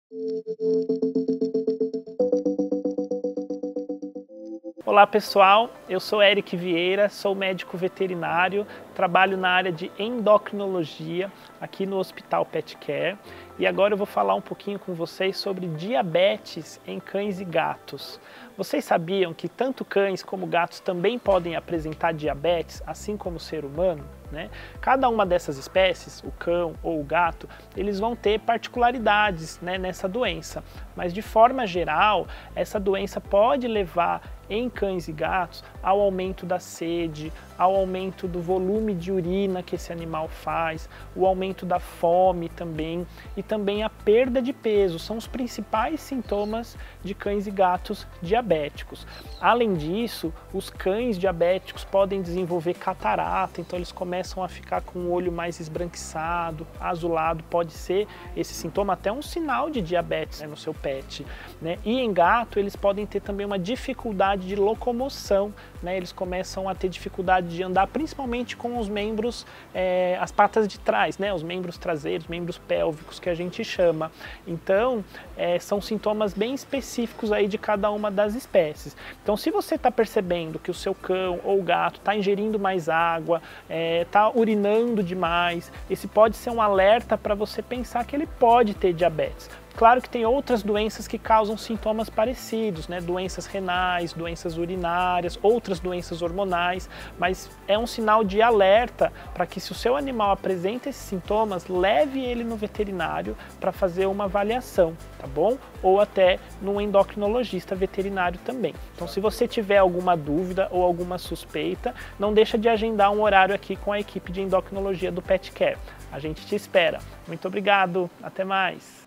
Olá pessoal, eu sou Eric Vieira, sou médico veterinário, trabalho na área de endocrinologia aqui no Hospital Pet Care e agora eu vou falar um pouquinho com vocês sobre diabetes em cães e gatos. Vocês sabiam que tanto cães como gatos também podem apresentar diabetes, assim como o ser humano? Cada uma dessas espécies, o cão ou o gato, eles vão ter particularidades nessa doença, mas de forma geral, essa doença pode levar em cães e gatos ao aumento da sede, ao aumento do volume de urina que esse animal faz, o aumento da fome também e também a perda de peso, são os principais sintomas de cães e gatos diabéticos. Além disso, os cães diabéticos podem desenvolver catarata, então eles começam a ficar com o olho mais esbranquiçado, azulado, pode ser esse sintoma até um sinal de diabetes no seu pet. E em gato eles podem ter também uma dificuldade de locomoção, eles começam a ter dificuldade de andar, principalmente com os membros, as patas de trás, os membros traseiros, membros pélvicos que a gente chama. Então, são sintomas bem específicos aí de cada uma das espécies. Então, se você está percebendo que o seu cão ou gato está ingerindo mais água, está urinando demais, esse pode ser um alerta para você pensar que ele pode ter diabetes. Claro que tem outras doenças que causam sintomas parecidos, doenças renais, doenças urinárias, outras doenças hormonais, mas é um sinal de alerta para que se o seu animal apresenta esses sintomas, leve ele no veterinário para fazer uma avaliação, tá bom? Ou até no endocrinologista veterinário também. Então, se você tiver alguma dúvida ou alguma suspeita, não deixa de agendar um horário aqui com a equipe de endocrinologia do Pet Care. A gente te espera. Muito obrigado, até mais!